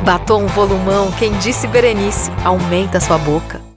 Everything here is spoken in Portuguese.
Batom volumão, quem disse Berenice, aumenta sua boca.